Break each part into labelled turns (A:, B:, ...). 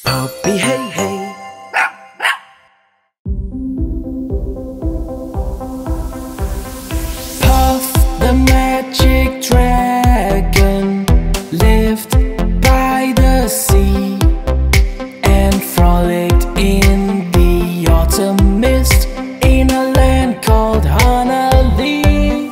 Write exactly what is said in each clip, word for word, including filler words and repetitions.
A: Puppy, hey, hey. Puff the magic dragon lived by the sea and frolicked in the autumn mist in a land called Honahlee.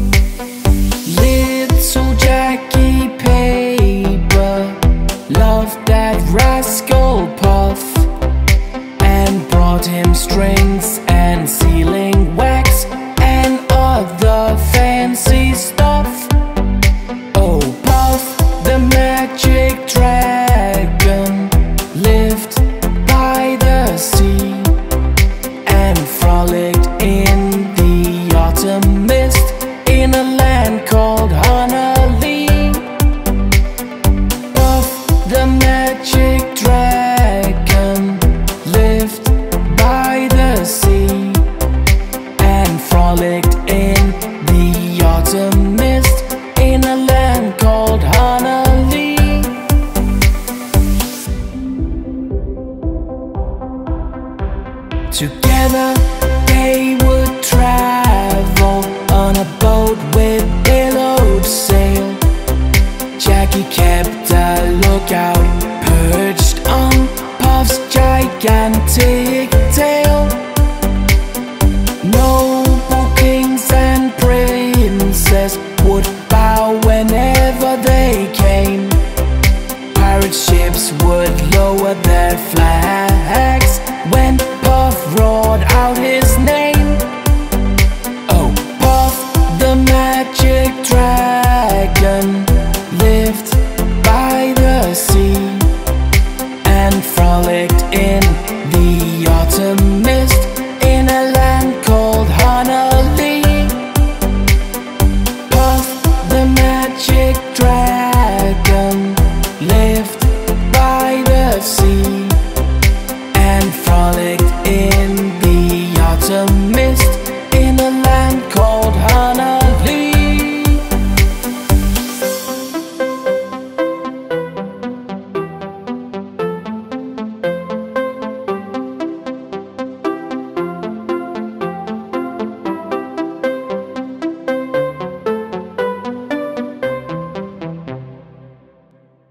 A: Little Jackie Paper loved that rascal Puff and brought him strings and sealing wax and other fancy stuff. Oh, Puff the magic dragon lived by the sea and frolicked in the autumn mist in a land called Honahlee. Puff the magic dragon lived by the sea and frolicked in the autumn mist in a land called Honahlee. Together they would travel on a boat with billowed sail. Jackie kept a lookout, perched on Puff's gigantic tail. Noble kings and princes would bow whenever they came. Pirate ships would lower their flags when